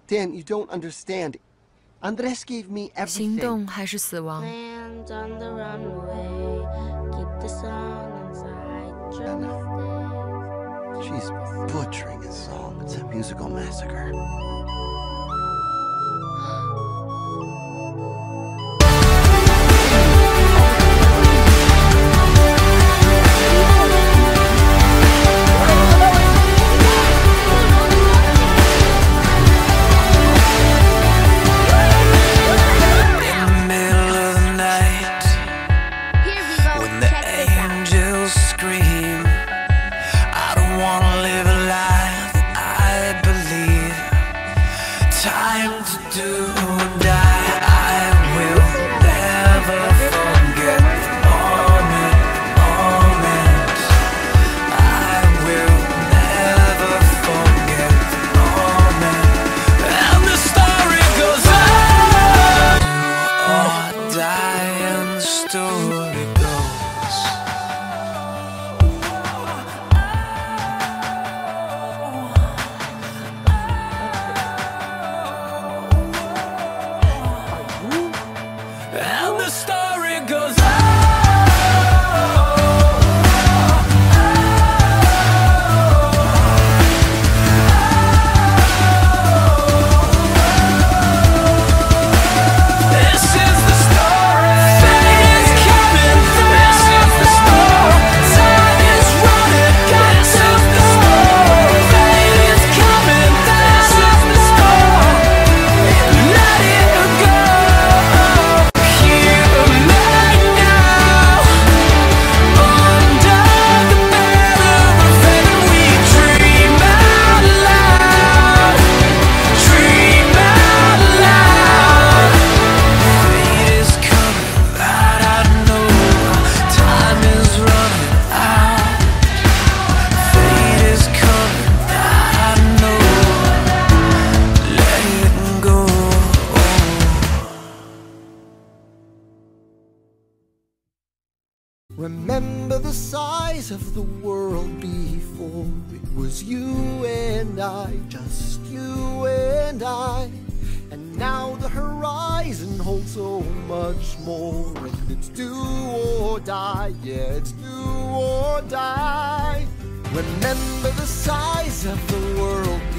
Dan, you don't understand. Andres gave me 行 everything. 动还是死亡？ Land on the runway, keep the song inside your mistakes. She's butchering his song. It's a musical massacre. Time to do or die. I will never forget the moment. I will never forget the moment. And the story goes on. Do or die, and the story goes. And the story goes on. This is the story. Fate is coming. This is the story. Time is running. This is the story. Fate is coming. This is the story. Let it go. Remember the size of the world before. It was you and I, just you and I. And now the horizon holds so much more. And it's do or die, yeah, it's do or die. Remember the size of the world